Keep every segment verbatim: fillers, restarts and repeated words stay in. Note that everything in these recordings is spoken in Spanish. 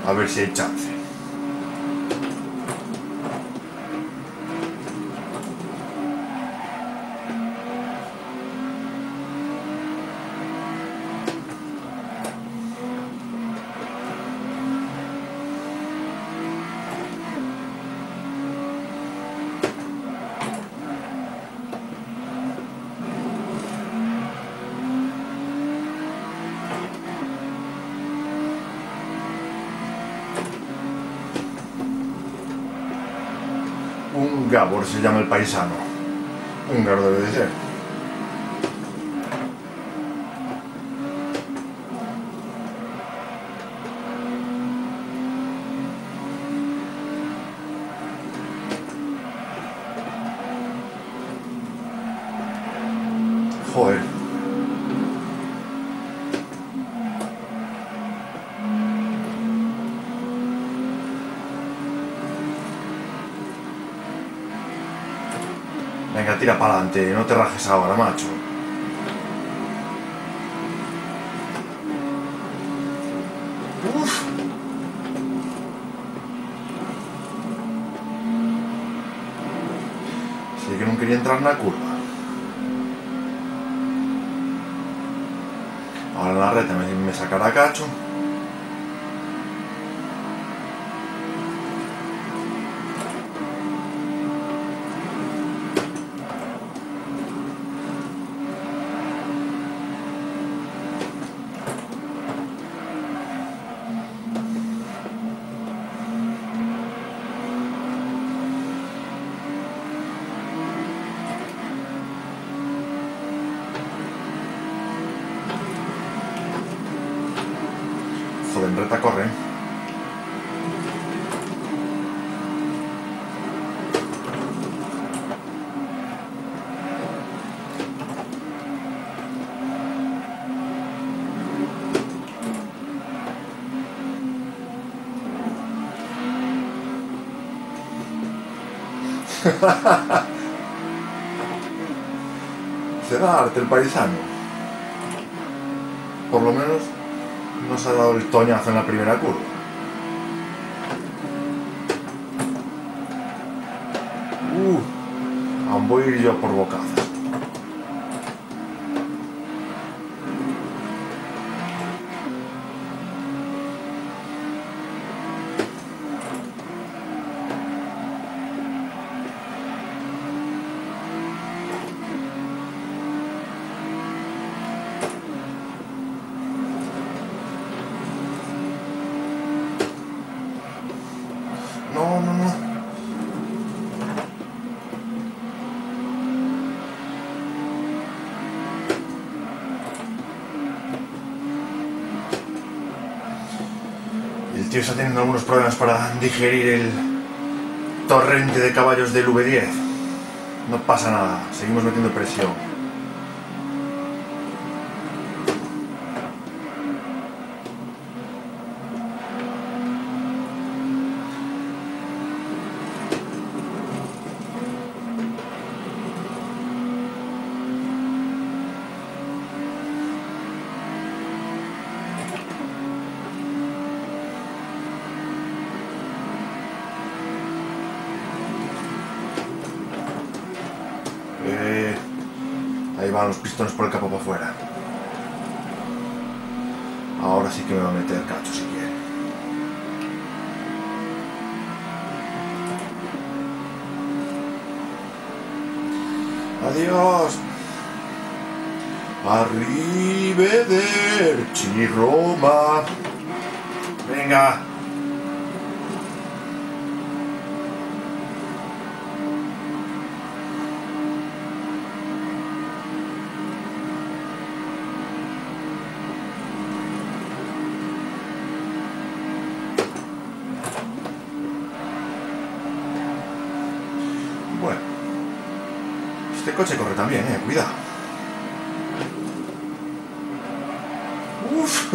A ver si hay chance. Un Gabor se llama el paisano. Húngaro debe de ser. Joder. Venga, tira para adelante, no te rajes ahora, macho. Uf. Sí que no quería entrar en la curva. Ahora en la reta me, me sacará cacho. Joder, en reta corre. Se da arte el paisano. Por lo menos nos ha dado el toñazo en la primera curva. Uh, aún voy a ir yo por bocazas. No, no, no. El tío está teniendo algunos problemas para digerir el torrente de caballos del V diez. No pasa nada, seguimos metiendo presión. Eh, ahí van los pistones por el capó para afuera. Ahora sí que me va a meter cacho si quiere. Adiós. Arrivederci Roma. Venga. Bueno, este coche corre también, eh, cuidado. Uf.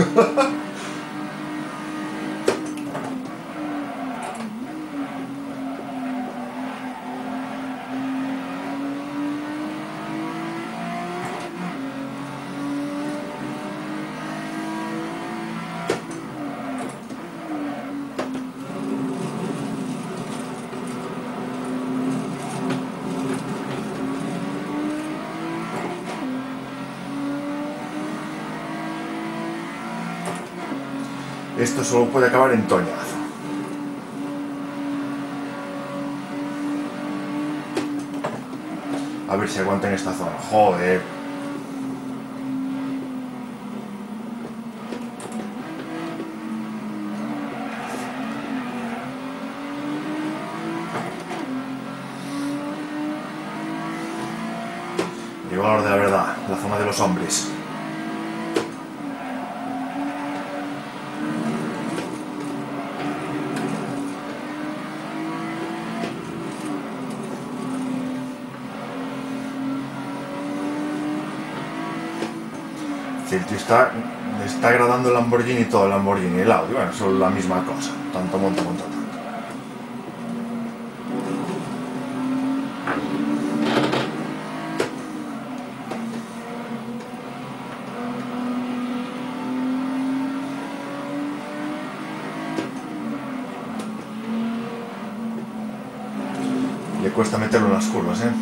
Esto solo puede acabar en toñazo. A ver si aguanta en esta zona. Joder. Llegó la hora de la verdad, la zona de los hombres. El tío está, está agradando el Lamborghini y todo el Lamborghini, el Audi, bueno, son la misma cosa, tanto monta contra tanto. Le cuesta meterlo en las curvas, ¿eh?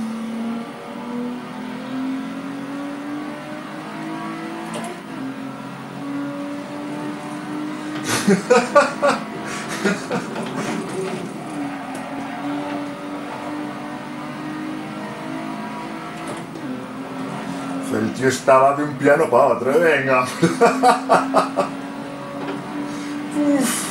El tío estaba de un piano para otro, ¿eh? Venga. Uf.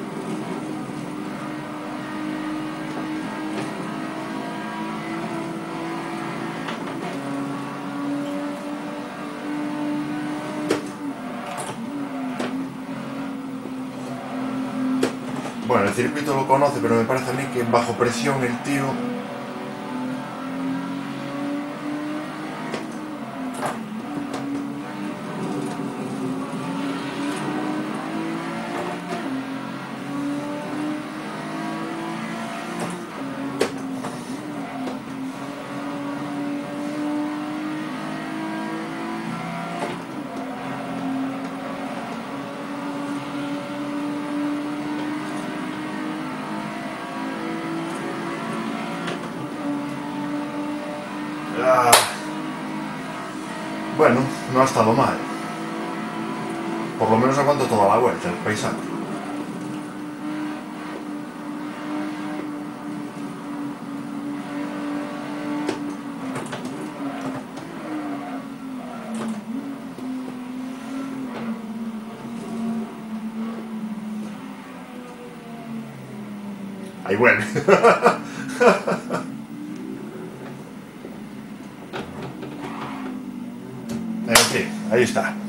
Bueno, el circuito lo conoce, pero me parece a mí que bajo presión el tío... Ah. Bueno, no ha estado mal. Por lo menos aguanto toda la vuelta, el paisaje. Ahí vuelve. En fin, ahí está.